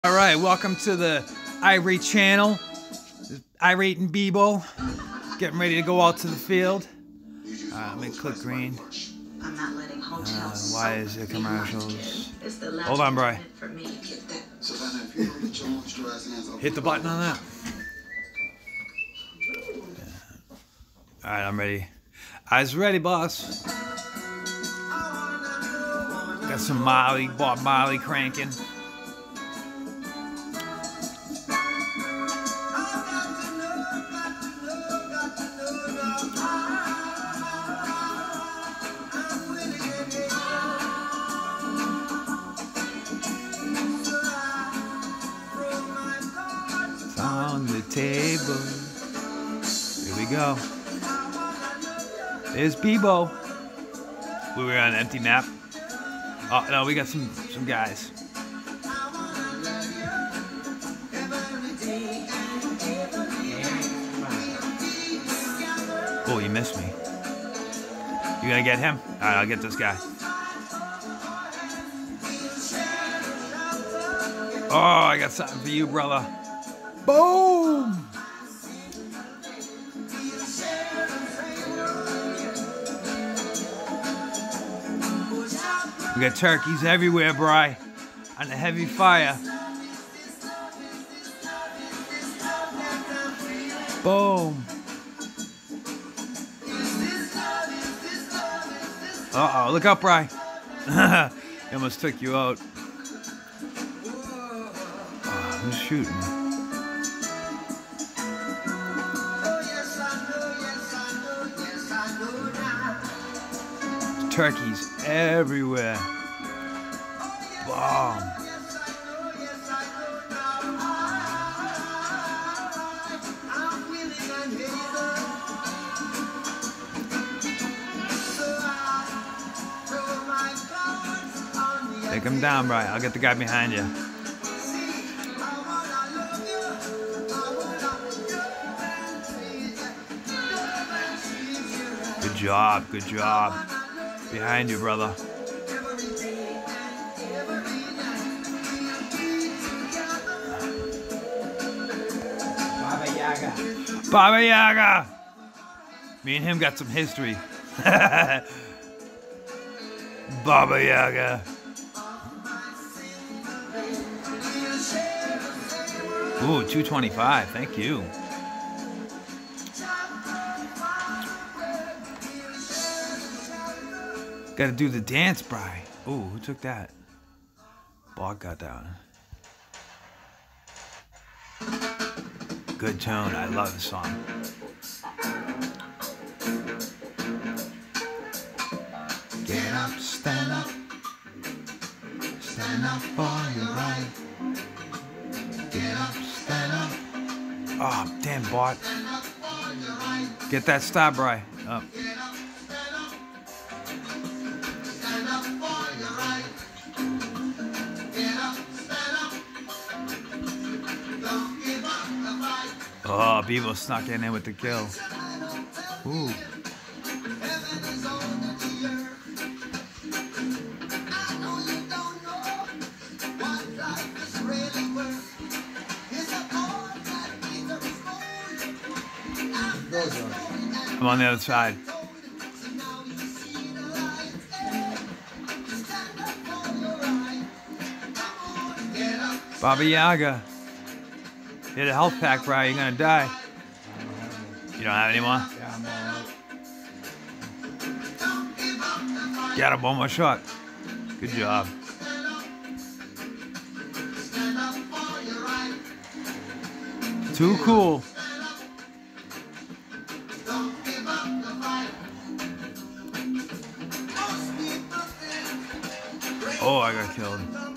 All right, welcome to the Irate channel. Irate and Bebo getting ready to go out to the field. Let me click green. Why is there commercials? Hold on, Bri. Hit the button on that. All right, I'm ready. Eyes ready, boss. Got some Molly, Bob Marley cranking. On the table. Here we go. There's Bebo. We were on an empty map. Oh no, we got some guys. Oh, you missed me. You gonna get him? Alright, I'll get this guy. Oh, I got something for you, brother. Boom! We got turkeys everywhere, Bri. On the heavy fire. Boom. Uh-oh, look up, Bri. He almost took you out. Oh, who's shooting? Turkeys everywhere. Bomb. Take him down, Bri. I'll get the guy behind you. Good job, good job. Behind you, brother. Baba Yaga. Baba Yaga! Me and him got some history. Baba Yaga. Ooh, 225. Thank you. Gotta do the dance, Bri. Ooh, who took that? Bog got that one. Good tone. I love the song. Get up, stand up. Stand up for your right. Get up, stand up. Oh, damn, bot. Get that stop, Bri. Up. Oh, Bebo snuck in there with the kill. Ooh. I'm on the other side. Baba Yaga. Hit a health pack, Bri. You're gonna die. You don't have any more? Yeah, I'm all right. Got him, one more shot. Good job. Too cool. Oh, I got killed.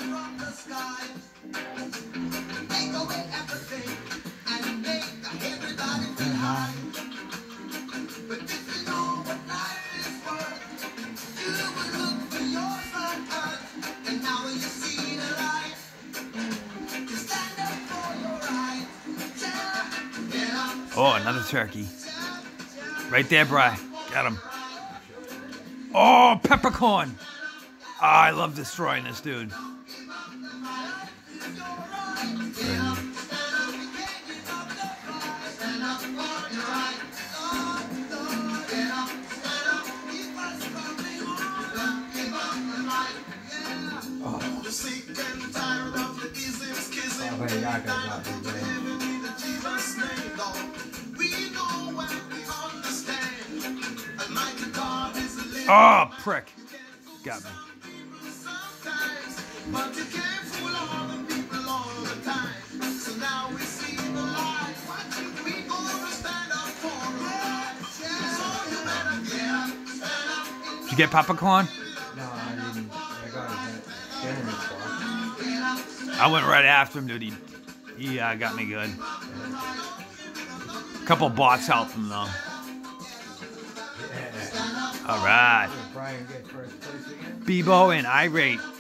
Oh, another turkey. Right there, Bri. Got him. Oh, peppercorn. Oh, I love destroying this dude. Baba Yaga got me, man. Oh, prick. Got me. Did you get popcorn? No, I didn't. I got it at Gentleman's Bar. I went right after him, dude. He got me good. A couple bots helped him, though. Yeah. All right. Did Brian get first place again? Bebo and Irate.